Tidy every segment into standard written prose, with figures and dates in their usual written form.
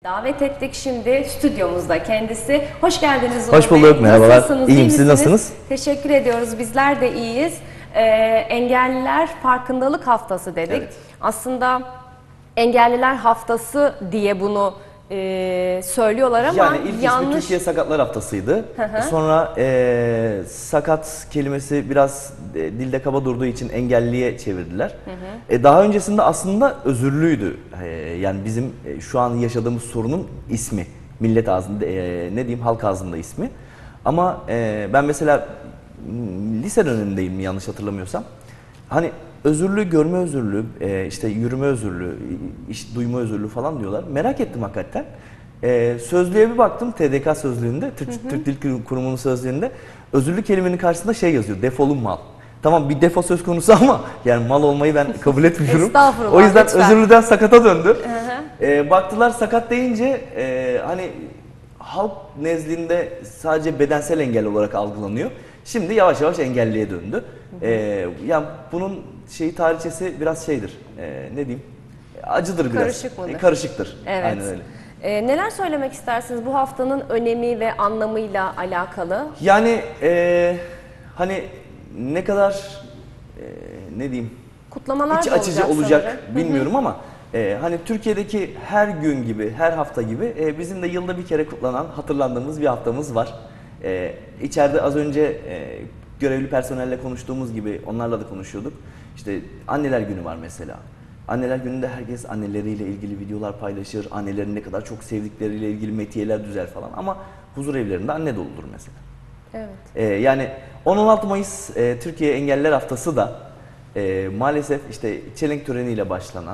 davet ettik. Şimdi stüdyomuzda kendisi. Hoş geldiniz Onur Hoş bulduk, Bey. merhabalar. Nasılsınız? İyiyim, siz nasılsınız? Teşekkür ediyoruz. Bizler de iyiyiz. Engelliler Farkındalık Haftası dedik. Evet. Aslında Engelliler Haftası diye bunu söylüyorlar ama yani ilk yanlış. ismi Türkiye Sakatlar Haftası'ydı. Sonra sakat kelimesi biraz dilde kaba durduğu için engelliye çevirdiler. Daha öncesinde aslında özürlüydü. Yani bizim şu an yaşadığımız sorunun ismi. Millet ağzında, ne diyeyim, halk ağzında ismi. Ama ben mesela lise dönemindeyim yanlış hatırlamıyorsam. Hani özürlü, görme özürlü, işte yürüme özürlü, duyma özürlü falan diyorlar. Merak ettim hakikaten. Sözlüğe bir baktım, TDK sözlüğünde, Türk Dil Kurumu'nun sözlüğünde özürlü kelimenin karşısında şey yazıyor, defolun mal. Tamam, bir defo söz konusu ama yani mal olmayı ben kabul etmiyorum. Estağfurullah, O yüzden lütfen. özürlüden sakata döndü. Baktılar sakat deyince hani halk nezdinde sadece bedensel engel olarak algılanıyor. Şimdi yavaş yavaş engelliye döndü. Yani bunun tarihçesi biraz şeydir, ne diyeyim, acıdır biraz. Karışık mıdır? Karışıktır. Evet. Aynen öyle. Neler söylemek istersiniz bu haftanın önemi ve anlamıyla alakalı? Yani hani ne kadar ne diyeyim, Kutlamalar iç da açıcı olacak sanırım. bilmiyorum ama hani Türkiye'deki her gün gibi, her hafta gibi bizim de yılda bir kere kutlanan, hatırlandığımız bir haftamız var. İçeride az önce görevli personelle konuştuğumuz gibi onlarla da konuşuyorduk. İşte Anneler Günü var mesela. Anneler Günü'nde herkes anneleriyle ilgili videolar paylaşır, annelerini ne kadar çok sevdikleriyle ilgili metiyeler düzer falan ama huzur evlerinde anne doludur mesela. Evet. Yani 10-16 Mayıs Türkiye Engelliler Haftası da maalesef işte çelenk töreniyle başlanan,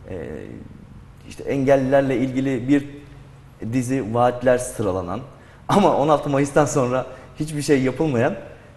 işte engellilerle ilgili bir dizi vaatler sıralanan ama 16 Mayıs'tan sonra hiçbir şey yapılmayan,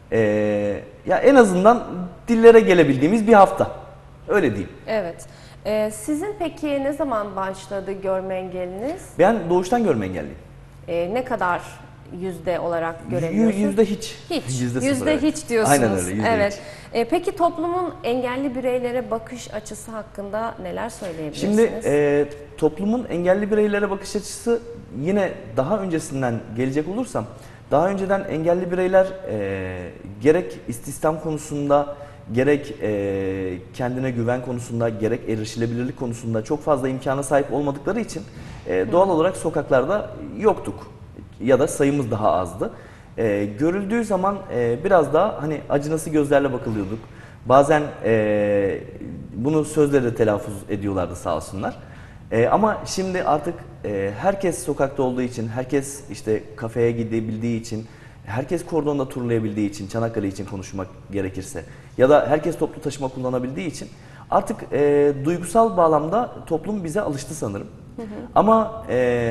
ya en azından dillere gelebildiğimiz bir hafta. Öyle diyeyim. Evet. Sizin peki ne zaman başladı görme engeliniz? Ben doğuştan görme engelliyim. Ne kadar yüzde olarak görebiliyorsunuz? Yüzde hiç. Hiç. Yüzde Yüzde sıfır, hiç diyorsunuz. Aynen öyle. Yüzde Evet. hiç. Peki toplumun engelli bireylere bakış açısı hakkında neler söyleyebilirsiniz? Şimdi toplumun engelli bireylere bakış açısı yine daha öncesinden gelecek olursam, daha önceden engelli bireyler gerek istihdam konusunda, gerek kendine güven konusunda, gerek erişilebilirlik konusunda çok fazla imkana sahip olmadıkları için doğal olarak sokaklarda yoktuk ya da sayımız daha azdı. Görüldüğü zaman biraz daha hani acınası gözlerle bakılıyorduk. Bazen bunu sözle de telaffuz ediyorlardı sağ olsunlar. Ama şimdi artık herkes sokakta olduğu için, herkes işte kafeye gidebildiği için, herkes kordonda turlayabildiği için, Çanakkale için konuşmak gerekirse ya da herkes toplu taşıma kullanabildiği için artık duygusal bağlamda toplum bize alıştı sanırım. Ama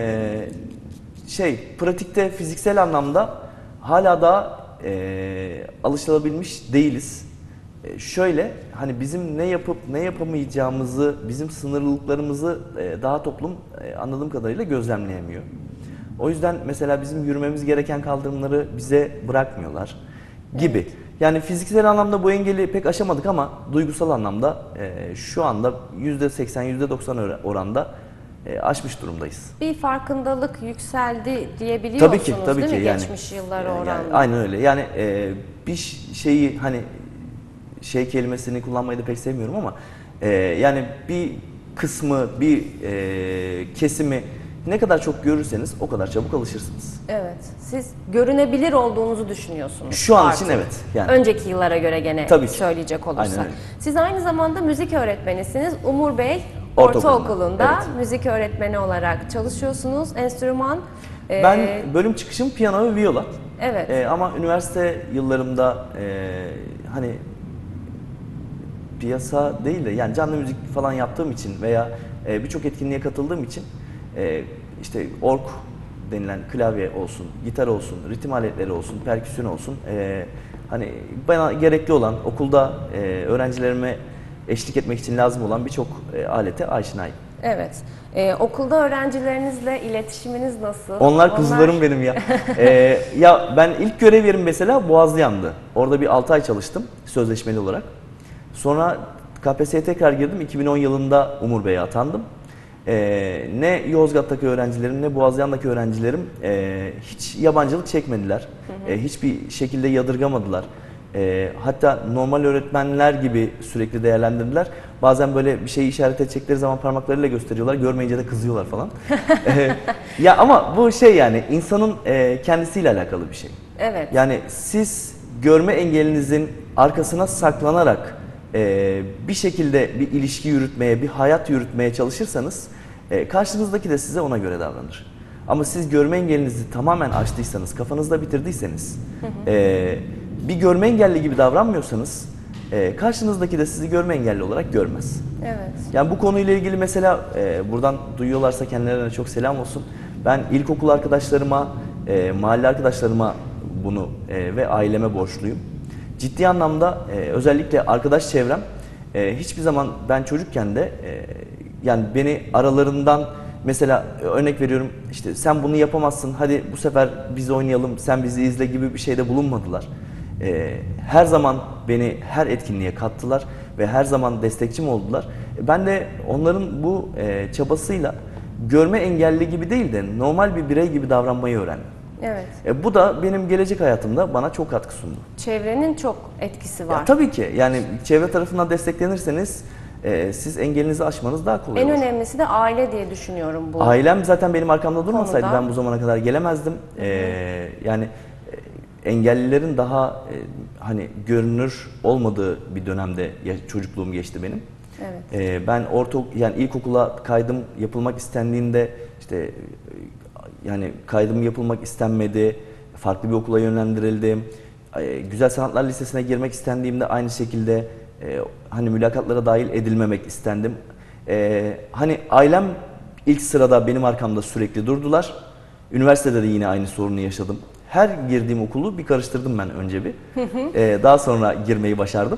pratikte, fiziksel anlamda hala da alışılabilmiş değiliz. Şöyle, hani bizim ne yapıp ne yapamayacağımızı, bizim sınırlılıklarımızı daha toplum anladığım kadarıyla gözlemleyemiyor. O yüzden mesela bizim yürümemiz gereken kaldırımları bize bırakmıyorlar gibi. Evet. Yani fiziksel anlamda bu engeli pek aşamadık ama duygusal anlamda şu anda %80, %90 oranda aşmış durumdayız. Bir farkındalık yükseldi diyebiliyor tabii musunuz ki, tabii değil ki. mi Yani, geçmiş yıllara oranla? Yani, aynen öyle. Yani bir şeyi hani kelimesini kullanmayı da pek sevmiyorum ama yani bir kısmı, bir kesimi ne kadar çok görürseniz o kadar çabuk alışırsınız. Evet. Siz görünebilir olduğunuzu düşünüyorsunuz. Şu an artık. için evet. Yani. Önceki yıllara göre gene tabii ki söyleyecek olursak. Aynen öyle. Siz aynı zamanda müzik öğretmenisiniz. Umur Bey Ortaokulu'nda evet. müzik öğretmeni olarak çalışıyorsunuz. Enstrüman. Ben bölüm çıkışım piyano ve viola. Evet. Ama üniversite yıllarımda hani piyasa değil de yani canlı müzik falan yaptığım için veya birçok etkinliğe katıldığım için işte org denilen klavye olsun, gitar olsun, ritim aletleri olsun, perküsyon olsun, hani bana gerekli olan okulda öğrencilerime eşlik etmek için lazım olan birçok alete aşinayım. Evet. Okulda öğrencilerinizle iletişiminiz nasıl? Onlar kuzularım benim ya. Ya ben ilk görev yerim mesela Boğazlayan'dı. Orada bir 6 ay çalıştım sözleşmeli olarak. Sonra KPSS'ye tekrar girdim. 2010 yılında Umur Bey'e atandım. Ne Yozgat'taki öğrencilerim ne Boğaziyan'daki öğrencilerim hiç yabancılık çekmediler. Hiçbir şekilde yadırgamadılar. Hatta normal öğretmenler gibi sürekli değerlendirdiler. Bazen böyle bir şeyi işaret edecekleri zaman parmaklarıyla gösteriyorlar. Görmeyince de kızıyorlar falan. Ya ama bu şey yani insanın kendisiyle alakalı bir şey. Evet. Yani siz görme engelinizin arkasına saklanarak bir şekilde bir ilişki yürütmeye, bir hayat yürütmeye çalışırsanız karşınızdaki de size ona göre davranır. Ama siz görme engelinizi tamamen aştıysanız, kafanızda bitirdiyseniz, bir görme engelli gibi davranmıyorsanız karşınızdaki de sizi görme engelli olarak görmez. Evet. Yani bu konuyla ilgili mesela buradan duyuyorlarsa kendilerine çok selam olsun. Ben ilkokul arkadaşlarıma, mahalle arkadaşlarıma bunu ve aileme borçluyum. Ciddi anlamda özellikle arkadaş çevrem hiçbir zaman ben çocukken de yani beni aralarından mesela örnek veriyorum işte sen bunu yapamazsın hadi bu sefer biz oynayalım sen bizi izle gibi bir şeyde bulunmadılar. Her zaman beni her etkinliğe kattılar ve her zaman destekçim oldular. Ben de onların bu çabasıyla görme engelli gibi değil de normal bir birey gibi davranmayı öğrendim. Evet. Bu da benim gelecek hayatımda bana çok katkı sundu. Çevrenin çok etkisi var. Ya, tabii ki yani çevre tarafından desteklenirseniz siz engelinizi aşmanız daha kolay En olur. önemlisi de aile diye düşünüyorum bu. Ailem zaten benim arkamda durmasaydı konuda ben bu zamana kadar gelemezdim. Yani engellilerin daha hani görünür olmadığı bir dönemde çocukluğum geçti benim. Evet. Ben yani ilkokula kaydım yapılmak istendiğinde işte yani kaydım yapılmak istenmedi. Farklı bir okula yönlendirildim. Güzel Sanatlar Lisesi'ne girmek istendiğimde aynı şekilde hani mülakatlara dahil edilmemek istendim. Hani ailem ilk sırada benim arkamda sürekli durdular. Üniversitede de yine aynı sorunu yaşadım. Her girdiğim okulu bir karıştırdım ben önce bir. Daha sonra girmeyi başardım.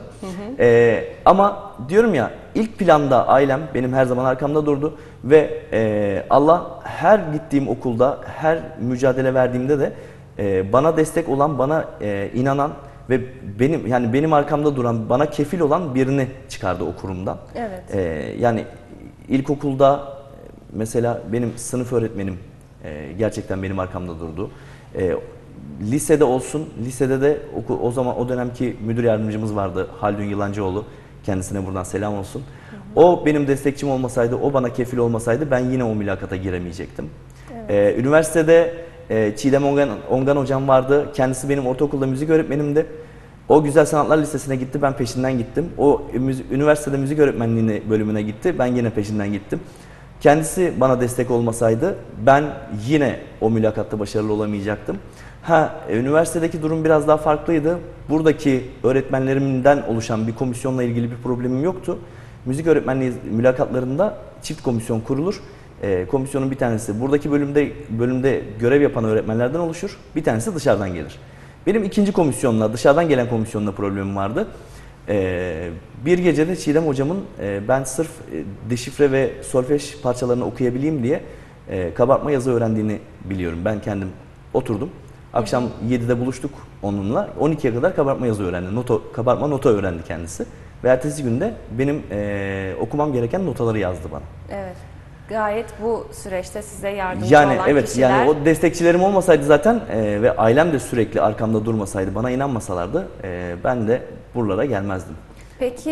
Ama diyorum ya ilk planda ailem benim her zaman arkamda durdu. Ve Allah her gittiğim okulda, her mücadele verdiğimde de bana destek olan, bana inanan ve benim arkamda duran, bana kefil olan birini çıkardı o kurumdan. Evet. Yani ilkokulda mesela benim sınıf öğretmenim gerçekten benim arkamda durdu. Lisede olsun, lisede de o zaman o dönemki müdür yardımcımız vardı Haldun Yılancıoğlu. Kendisine buradan selam olsun. O benim destekçim olmasaydı, o bana kefil olmasaydı ben yine o mülakata giremeyecektim. Evet. Üniversitede Çiğdem Ongan hocam vardı. Kendisi benim ortaokulda müzik öğretmenimdi. O Güzel Sanatlar Lisesi'ne gitti, ben peşinden gittim. O üniversitede müzik öğretmenliği bölümüne gitti, ben yine peşinden gittim. Kendisi bana destek olmasaydı ben yine o mülakatta başarılı olamayacaktım. Üniversitedeki durum biraz daha farklıydı. Buradaki öğretmenlerimden oluşan bir komisyonla ilgili bir problemim yoktu. Müzik öğretmenliği mülakatlarında çift komisyon kurulur. Komisyonun bir tanesi buradaki bölümde görev yapan öğretmenlerden oluşur. Bir tanesi dışarıdan gelir. Benim ikinci komisyonla, dışarıdan gelen komisyonla problemim vardı. Bir gecede Çiğdem hocamın ben sırf deşifre ve solfej parçalarını okuyabileyim diye kabartma yazı öğrendiğini biliyorum. Ben kendim oturdum. Akşam 7'de buluştuk onunla. 12'ye kadar kabartma yazı öğrendi. Kabartma nota öğrendi kendisi. Ve ertesi günde benim okumam gereken notaları yazdı bana. Evet. Gayet bu süreçte size yardımcı yani olan evet, kişiler. Yani o destekçilerim olmasaydı zaten ve ailem de sürekli arkamda durmasaydı, bana inanmasalardı ben de buralara gelmezdim. Peki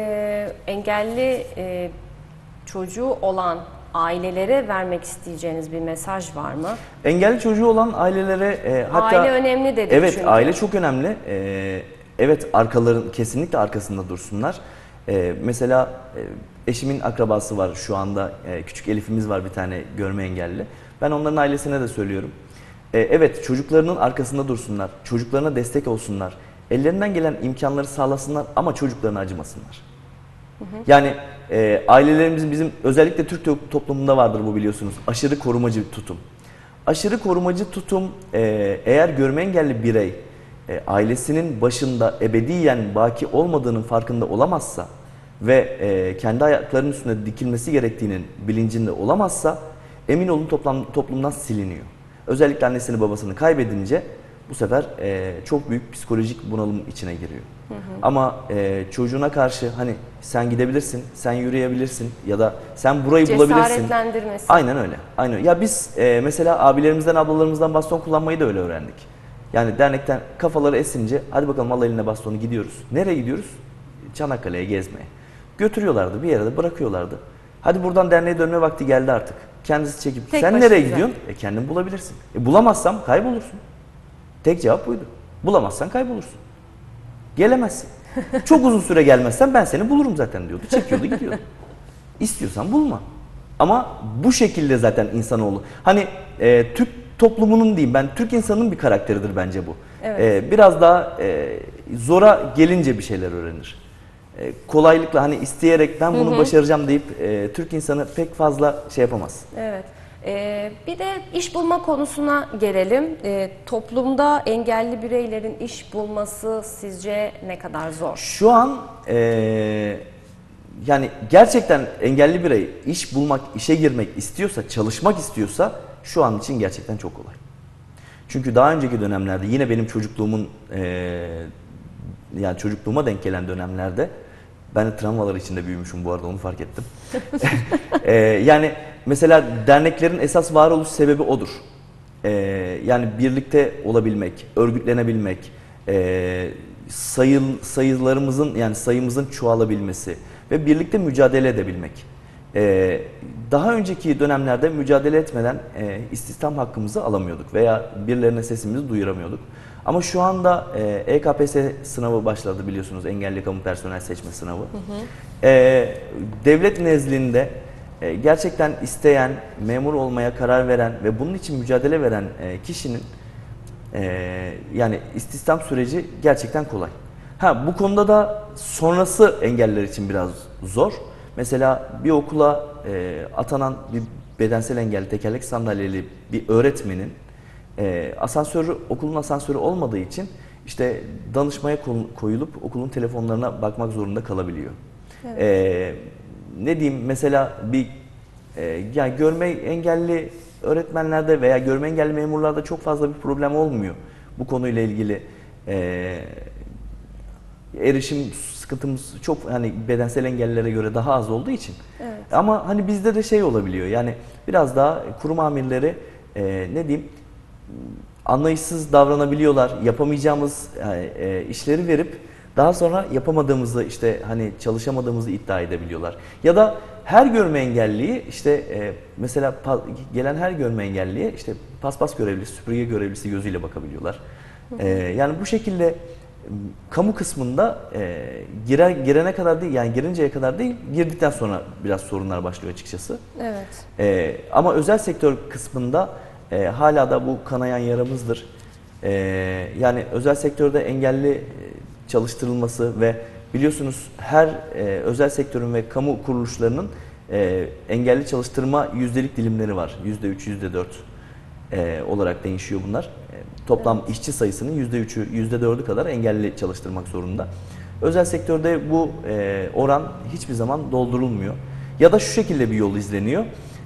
engelli çocuğu olan ailelere vermek isteyeceğiniz bir mesaj var mı? Engelli çocuğu olan ailelere hatta... Aile önemli dedik evet, çünkü. aile çok önemli. Evet, kesinlikle arkasında dursunlar. Mesela eşimin akrabası var şu anda. Küçük Elif'imiz var bir tane görme engelli. Ben onların ailesine de söylüyorum. Evet, çocuklarının arkasında dursunlar. Çocuklarına destek olsunlar. Ellerinden gelen imkanları sağlasınlar ama çocuklarına acımasınlar. Yani ailelerimizin, bizim özellikle Türk toplumunda vardır bu, biliyorsunuz. Aşırı korumacı tutum. Aşırı korumacı tutum eğer görme engelli birey ailesinin başında ebediyen baki olmadığının farkında olamazsa ve kendi ayaklarının üstünde dikilmesi gerektiğinin bilincinde olamazsa emin olun toplumdan siliniyor. Özellikle annesini babasını kaybedince bu sefer çok büyük psikolojik bunalım içine giriyor. Ama çocuğuna karşı hani sen gidebilirsin, sen yürüyebilirsin ya da sen burayı bulabilirsin. Cesaretlendirmesi. Aynen öyle. Aynen öyle. Ya biz mesela abilerimizden, ablalarımızdan baston kullanmayı da öyle öğrendik. Yani dernekten kafaları esince hadi bakalım al eline bastonu gidiyoruz. Nereye gidiyoruz? Çanakkale'ye gezmeye. Götürüyorlardı, bir yere de bırakıyorlardı. Hadi buradan derneğe dönme vakti geldi artık. Kendisi çekip Tek sen başınıza. nereye gidiyorsun? Kendin bulabilirsin. Bulamazsam kaybolursun. Tek cevap buydu. Bulamazsan kaybolursun. Gelemezsin. Çok uzun süre gelmezsen ben seni bulurum zaten diyordu. Çekiyordu gidiyordu. İstiyorsan bulma. Ama bu şekilde zaten insanoğlu. Hani Türk toplumunun diyeyim ben, Türk insanının bir karakteridir bence bu. Evet. Biraz daha zora gelince bir şeyler öğrenir. Kolaylıkla hani isteyerek ben bunu başaracağım deyip Türk insanı pek fazla şey yapamaz. Evet. Bir de iş bulma konusuna gelelim. Toplumda engelli bireylerin iş bulması sizce ne kadar zor? Şu an yani gerçekten engelli birey iş bulmak, işe girmek istiyorsa, çalışmak istiyorsa şu an için gerçekten çok kolay. Çünkü daha önceki dönemlerde yine benim çocukluğumun yani çocukluğuma denk gelen dönemlerde ben de travmalar içinde büyümüşüm bu arada, onu fark ettim. Yani mesela derneklerin esas varoluş sebebi odur. Yani birlikte olabilmek, örgütlenebilmek, sayılarımızın yani sayımızın çoğalabilmesi ve birlikte mücadele edebilmek. Daha önceki dönemlerde mücadele etmeden istihdam hakkımızı alamıyorduk veya birilerine sesimizi duyuramıyorduk. Ama şu anda EKPS sınavı başladı biliyorsunuz, engelli kamu personel seçme sınavı. Devlet nezdinde gerçekten isteyen, memur olmaya karar veren ve bunun için mücadele veren kişinin yani istihdam süreci gerçekten kolay. Bu konuda da sonrası engelliler için biraz zor. Mesela bir okula atanan bir bedensel engelli, tekerlek sandalyeli bir öğretmenin okulun asansörü olmadığı için işte danışmaya koyulup okulun telefonlarına bakmak zorunda kalabiliyor. Evet. Ne diyeyim mesela yani görme engelli öğretmenlerde veya görme engelli memurlarda çok fazla bir problem olmuyor bu konuyla ilgili. Erişim sıkıntımız çok hani bedensel engellilere göre daha az olduğu için. Evet. Ama hani bizde de şey olabiliyor yani biraz daha kurum amirleri ne diyeyim anlayışsız davranabiliyorlar. Yapamayacağımız işleri verip daha sonra yapamadığımızı işte hani çalışamadığımızı iddia edebiliyorlar. Ya da her görme engelliyi işte mesela gelen her görme engelliye işte paspas görevlisi, süpürge görevlisi gözüyle bakabiliyorlar. Yani bu şekilde kamu kısmında girene kadar değil, yani girinceye kadar değil, girdikten sonra biraz sorunlar başlıyor açıkçası. Evet. Ama özel sektör kısmında hala da bu kanayan yaramızdır. Yani özel sektörde engelli çalıştırılması ve biliyorsunuz her özel sektörün ve kamu kuruluşlarının engelli çalıştırma yüzdelik dilimleri var. %3, %4 olarak değişiyor bunlar. Toplam evet. işçi sayısının %3'ü, %4'ü kadar engelli çalıştırmak zorunda. Özel sektörde bu oran hiçbir zaman doldurulmuyor. Ya da şu şekilde bir yol izleniyor.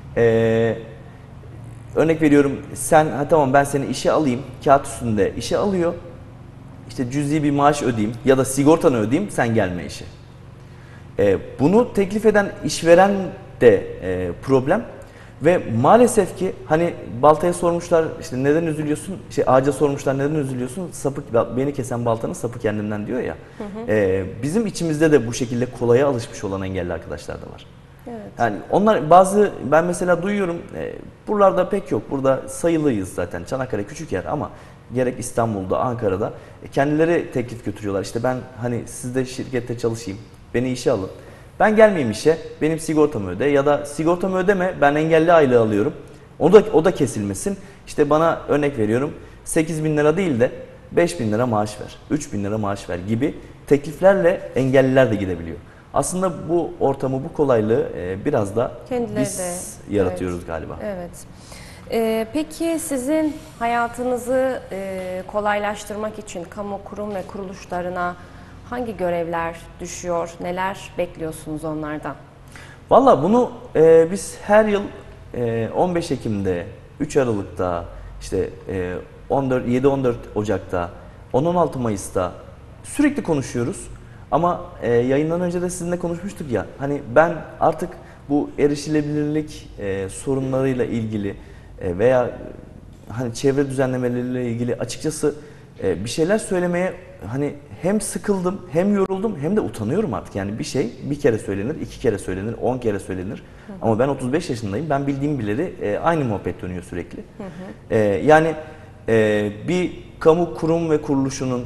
Örnek veriyorum, tamam ben seni işe alayım, kağıt üstünde işe alıyor. İşte cüzi bir maaş ödeyeyim ya da sigortanı ödeyeyim, sen gelme işe. Bunu teklif eden işveren de problem. Ve maalesef ki hani baltaya sormuşlar işte neden üzülüyorsun, ağaca sormuşlar neden üzülüyorsun, beni kesen baltanın sapı kendinden diyor ya. Bizim içimizde de bu şekilde kolaya alışmış olan engelli arkadaşlar da var. Evet. Yani onlar ben mesela duyuyorum buralarda pek yok, burada sayılıyız zaten, Çanakkale küçük yer ama gerek İstanbul'da, Ankara'da kendileri teklif götürüyorlar. İşte ben hani sizde şirkette çalışayım, beni işe alın. Ben gelmeyeyim işe, benim sigortamı öde ya da sigortamı ödeme, ben engelli aylığı alıyorum. O da kesilmesin. İşte bana örnek veriyorum 8.000 lira değil de 5.000 lira maaş ver, 3.000 lira maaş ver gibi tekliflerle engelliler de gidebiliyor. Aslında bu ortamı, bu kolaylığı biraz da biz yaratıyoruz evet. Galiba. Evet. Peki sizin hayatınızı kolaylaştırmak için kamu kurum ve kuruluşlarına hangi görevler düşüyor, neler bekliyorsunuz onlardan? Valla bunu biz her yıl 15 Ekim'de, 3 Aralık'ta, işte 7-14 Ocak'ta, 10-16 Mayıs'ta sürekli konuşuyoruz. Ama yayından önce de sizinle konuşmuştuk ya, hani ben artık bu erişilebilirlik sorunlarıyla ilgili veya hani çevre düzenlemeleriyle ilgili açıkçası bir şeyler söylemeye hani hem sıkıldım, hem yoruldum, hem de utanıyorum artık. Yani bir şey bir kere söylenir, 2 kere söylenir, 10 kere söylenir. Ama ben 35 yaşındayım. Ben bildiğim bileli aynı muhabbet dönüyor sürekli. Yani bir kamu kurum ve kuruluşunun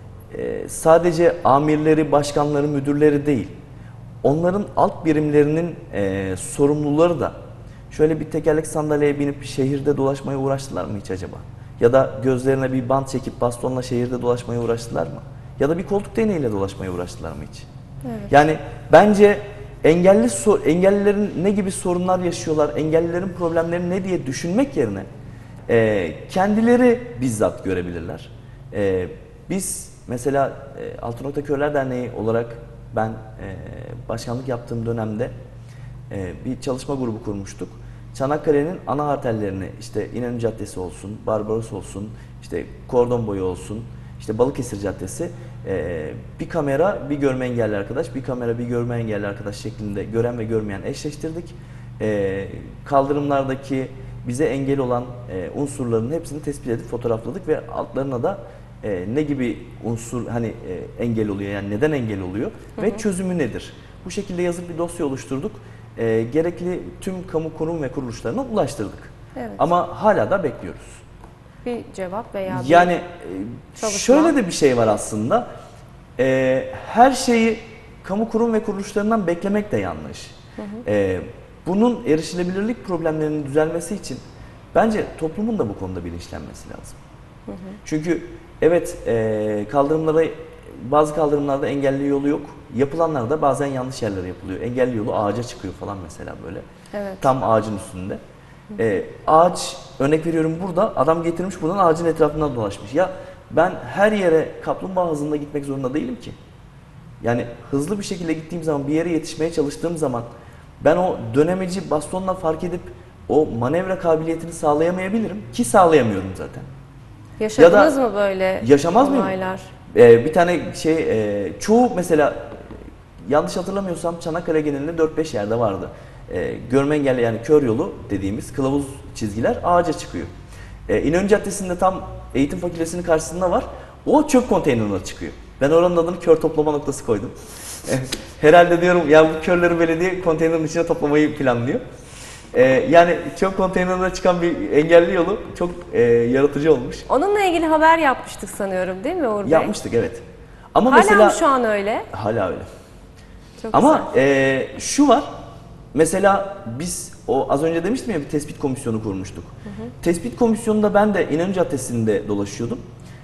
sadece amirleri, başkanları, müdürleri değil, onların alt birimlerinin sorumluları da şöyle bir tekerlek sandalyeye binip şehirde dolaşmaya uğraştılar mı hiç acaba? Ya da gözlerine bir bant çekip bastonla şehirde dolaşmaya uğraştılar mı? Ya da bir koltuk değneğiyle dolaşmaya uğraştılar mı hiç? Evet. Yani bence engellilerin ne gibi sorunlar yaşıyorlar, engellilerin problemleri ne diye düşünmek yerine kendileri bizzat görebilirler. Biz mesela Altınokta Körler Derneği olarak ben başkanlık yaptığım dönemde bir çalışma grubu kurmuştuk. Çanakkale'nin ana arterlerini, işte İnönü Caddesi olsun, Barbaros olsun, işte Kordon Boyu olsun, işte Balıkesir Caddesi, bir kamera bir görme engelli arkadaş, bir kamera bir görme engelli arkadaş şeklinde gören ve görmeyen eşleştirdik. Kaldırımlardaki bize engel olan unsurların hepsini tespit edip fotoğrafladık ve altlarına da ne gibi unsur hani engel oluyor, yani neden engel oluyor ve çözümü nedir? Bu şekilde yazıp bir dosya oluşturduk. Gerekli tüm kamu kurum ve kuruluşlarına ulaştırdık. Evet. Ama hala da bekliyoruz. Bir cevap veya bir Yani çalışma. şöyle de bir şey var aslında. Her şeyi kamu kurum ve kuruluşlarından beklemek de yanlış. Bunun erişilebilirlik problemlerinin düzelmesi için bence toplumun da bu konuda bilinçlenmesi lazım. Çünkü evet, bazı kaldırımlarda engelli yolu yok. Yapılanlarda bazen yanlış yerlere yapılıyor. Engelli yolu ağaca çıkıyor falan mesela böyle. Evet. Tam ağacın üstünde. Ağaç, örnek veriyorum, burada adam getirmiş, buradan ağacın etrafından dolaşmış. Ya ben her yere kaplumbağa hızında gitmek zorunda değilim ki. Yani hızlı bir şekilde gittiğim zaman, bir yere yetişmeye çalıştığım zaman ben o dönemeci bastonla fark edip o manevra kabiliyetini sağlayamayabilirim ki sağlayamıyorum zaten. Yaşadınız mı böyle yaşamaz mıyım? olaylar? Bir tane çoğu mesela yanlış hatırlamıyorsam Çanakkale genelinde 4-5 yerde vardı. Görme engelli, yani kör yolu dediğimiz kılavuz çizgiler ağaca çıkıyor. İnönü Caddesi'nde tam eğitim fakültesinin karşısında var. O çöp konteynerine çıkıyor. Ben oranın adını kör toplama noktası koydum. Herhalde diyorum ya, bu körleri belediye konteynerin içine toplamayı planlıyor. Yani çöp konteynerine çıkan bir engelli yolu çok yaratıcı olmuş. Onunla ilgili haber yapmıştık sanıyorum, değil mi Uğur Bey? Yapmıştık, evet. Ama Hala mesela mı şu an öyle? hala öyle. Çok Ama güzel. şu var. Mesela biz o az önce demiştim ya, bir tespit komisyonu kurmuştuk. Tespit komisyonunda ben de İnönü Caddesi'nde dolaşıyordum.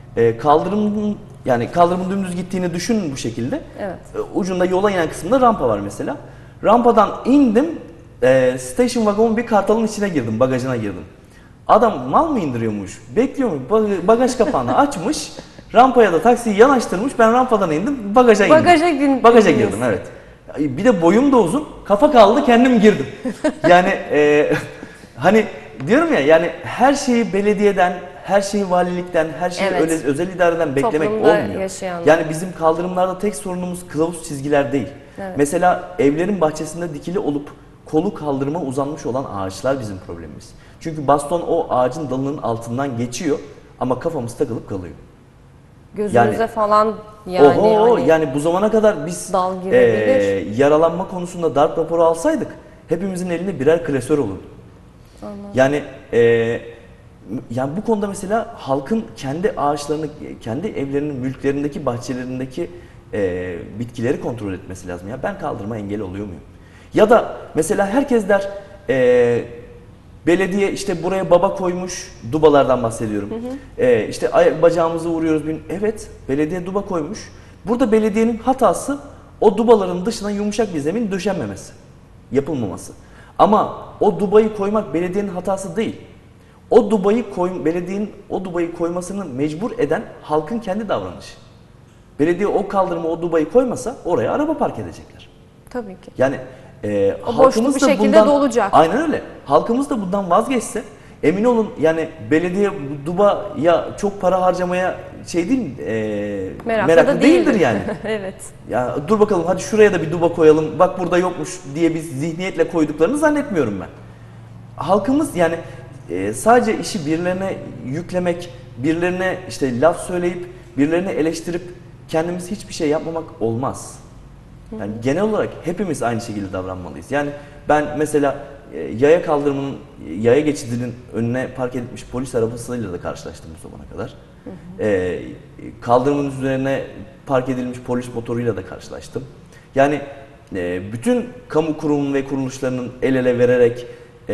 Kaldırımın dümdüz gittiğini düşünün bu şekilde. Evet. Ucunda yola inen kısmında rampa var mesela. Rampadan indim. Station wagon'un bir kartalın içine girdim, bagajına girdim. Adam mal mı indiriyormuş, bekliyormuş, bagaj kapağını açmış, rampaya da taksiyi yanaştırmış, ben rampadan indim, bagaja indim. Bagaja girdim, evet. Bir de boyum da uzun, kafa kaldı, kendim girdim. Yani hani diyorum ya, yani her şeyi belediyeden, her şeyi valilikten, her şeyi Evet. öyle özel idareden beklemek Toplumda olmuyor. yaşayanlar. Yani bizim kaldırımlarda tek sorunumuz kılavuz çizgiler değil. Evet. Mesela evlerin bahçesinde dikili olup kolu kaldırıma uzanmış olan ağaçlar bizim problemimiz. Çünkü baston o ağacın dalının altından geçiyor ama kafamız takılıp kalıyor. Gözünüze falan yani. Yani bu zamana kadar biz Dal girebilir. yaralanma konusunda darp raporu alsaydık hepimizin elinde birer klasör olurdu. Anladım. Yani bu konuda mesela halkın kendi ağaçlarını, kendi evlerinin, mülklerindeki, bahçelerindeki bitkileri kontrol etmesi lazım. Ya ben kaldırıma engel oluyor muyum? Ya da mesela herkes der, belediye işte buraya baba koymuş, dubalardan bahsediyorum. İşte bacağımızı vuruyoruz. Evet, belediye duba koymuş. Burada belediyenin hatası o dubaların dışına yumuşak bir zemin döşenmemesi, yapılmaması. Ama o dubayı koymak belediyenin hatası değil. Belediyenin o dubayı koymasını mecbur eden halkın kendi davranışı. Belediye o kaldırıma o dubayı koymasa oraya araba park edecekler. Tabii ki. Yani O boşluk bir şekilde dolacak. Aynen öyle. Halkımız da bundan vazgeçse, Emin olun yani belediye DUB'a çok para harcamaya şey değil, Meraklı da değildir yani. Evet. Ya dur bakalım hadi şuraya da bir DUB'a koyalım, bak burada yokmuş diye biz zihniyetle koyduklarını zannetmiyorum ben. Halkımız yani sadece işi birilerine yüklemek, birilerine işte laf söyleyip, birilerini eleştirip kendimiz hiçbir şey yapmamak olmaz. Yani genel olarak hepimiz aynı şekilde davranmalıyız. Yani ben mesela yaya kaldırımının, yaya geçidinin önüne park edilmiş polis arabasıyla da karşılaştım bu zamana kadar. Kaldırımın üzerine park edilmiş polis motoruyla da karşılaştım. Yani bütün kamu kurum ve kuruluşlarının el ele vererek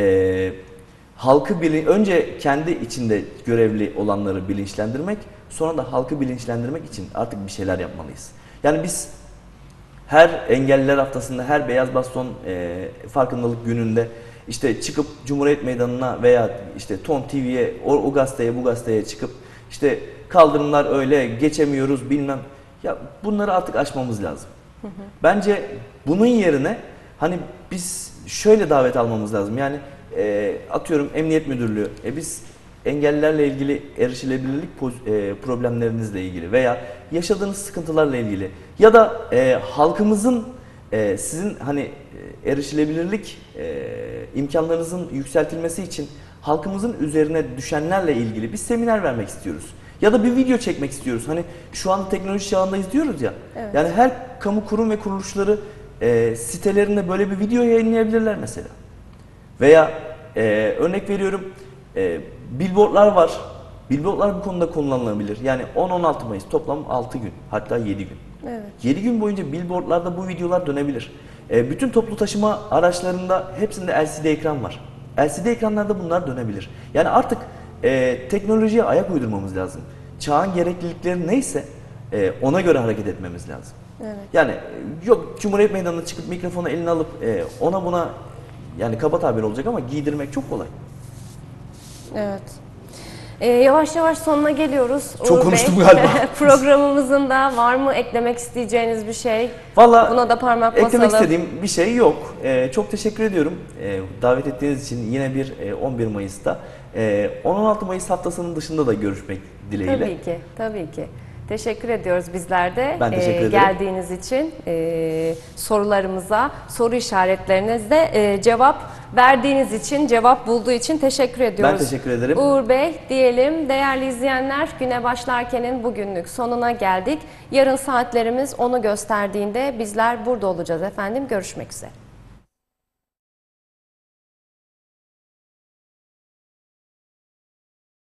halkı önce kendi içinde görevli olanları bilinçlendirmek, sonra da halkı bilinçlendirmek için artık bir şeyler yapmalıyız. Yani biz her engelliler haftasında, her beyaz baston farkındalık gününde işte çıkıp Cumhuriyet Meydanı'na veya işte Ton TV'ye, o gazeteye, bu gazeteye çıkıp işte kaldırımlar öyle geçemiyoruz bilmem. Ya bunları artık aşmamız lazım. Bence bunun yerine hani biz şöyle davet almamız lazım. Yani atıyorum Emniyet Müdürlüğü, biz engellilerle ilgili erişilebilirlik problemlerinizle ilgili veya yaşadığınız sıkıntılarla ilgili ya da halkımızın sizin hani erişilebilirlik imkanlarınızın yükseltilmesi için halkımızın üzerine düşenlerle ilgili bir seminer vermek istiyoruz. Ya da bir video çekmek istiyoruz. Hani şu anda teknoloji çağındayız diyoruz ya. Evet. Yani her kamu kurum ve kuruluşları sitelerinde böyle bir video yayınlayabilirler mesela. Veya örnek veriyorum billboardlar var. Billboardlar bu konuda kullanılabilir. Yani 10-16 Mayıs toplam 6 gün, hatta 7 gün. Evet. 7 gün boyunca billboardlarda bu videolar dönebilir. Bütün toplu taşıma araçlarında hepsinde LCD ekran var. LCD ekranlarda bunlar dönebilir. Yani artık teknolojiye ayak uydurmamız lazım. Çağın gereklilikleri neyse ona göre hareket etmemiz lazım. Evet. Yani yok Cumhuriyet Meydanı'na çıkıp mikrofonu eline alıp ona buna yani kaba tabir olacak ama giydirmek çok kolay. Evet. Yavaş yavaş sonuna geliyoruz. Çok Uğur konuştum Bey. galiba. Programımızın da var mı eklemek isteyeceğiniz bir şey? Valla Buna da parmak basalım. eklemek istediğim bir şey yok. Çok teşekkür ediyorum davet ettiğiniz için yine bir 11 Mayıs'ta. 10-16 Mayıs haftasının dışında da görüşmek dileğiyle. Tabii ki, tabii ki. Teşekkür ediyoruz bizler de Ben teşekkür ederim. geldiğiniz için sorularımıza, soru işaretlerinize cevap verdiğiniz için, cevap bulduğu için teşekkür ediyoruz. Ben teşekkür ederim. Uğur Bey diyelim. Değerli izleyenler, güne başlarkenin bugünlük sonuna geldik. Yarın saatlerimiz onu gösterdiğinde bizler burada olacağız efendim. Görüşmek üzere.